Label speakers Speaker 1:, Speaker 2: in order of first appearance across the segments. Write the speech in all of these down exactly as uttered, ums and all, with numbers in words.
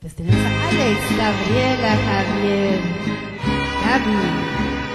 Speaker 1: Pues tenemos a Alex, Gabriela, Javier, Gaby.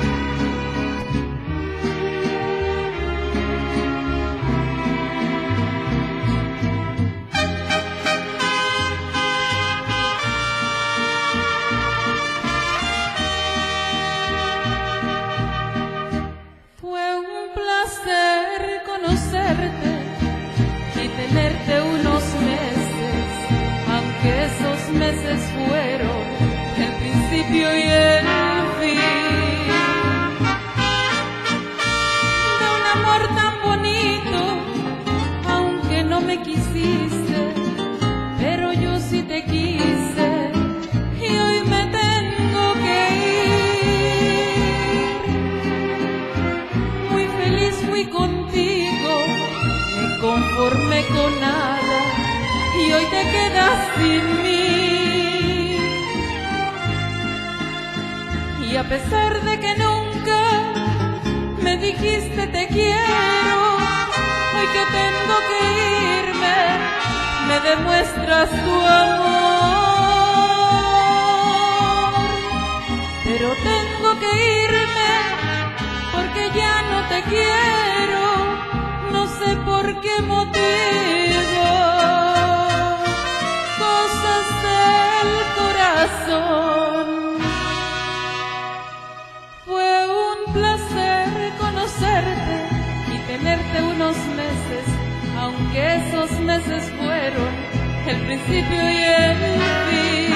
Speaker 2: Conocerte y tenerte unos meses, aunque esos meses fueron el principio y el fin de un amor tan bonito, aunque no me quisiste, pero yo sí te quise y hoy me tengo que ir. Muy feliz fui contigo, conforme con nada y hoy te quedas sin mí. Y a pesar de que nunca me dijiste te quiero, hoy que tengo que irme me demuestras tu amor. Pero tengo que irme porque ya no te quiero, no sé por qué motivo, cosas del corazón. Fue un placer conocerte y tenerte unos meses, aunque esos meses fueron el principio y el fin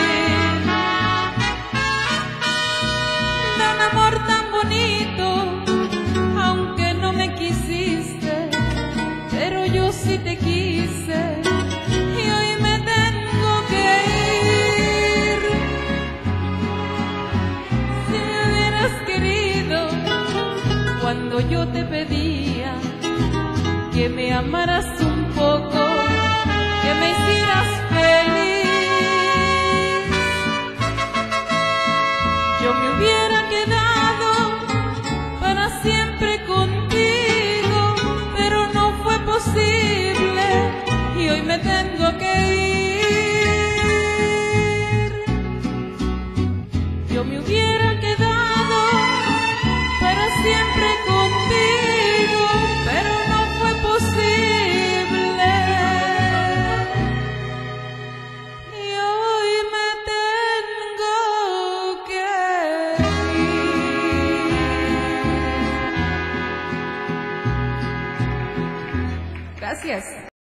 Speaker 2: de un amor tan bonito, aunque no me quisiste, pero yo sí te quise y hoy me tengo que ir. Si me hubieras querido cuando yo te pedía que me amaras un poco, que me hicieras feliz, yo me hubiera quedado para siempre contigo, pero no fue posible y hoy me tengo que ir.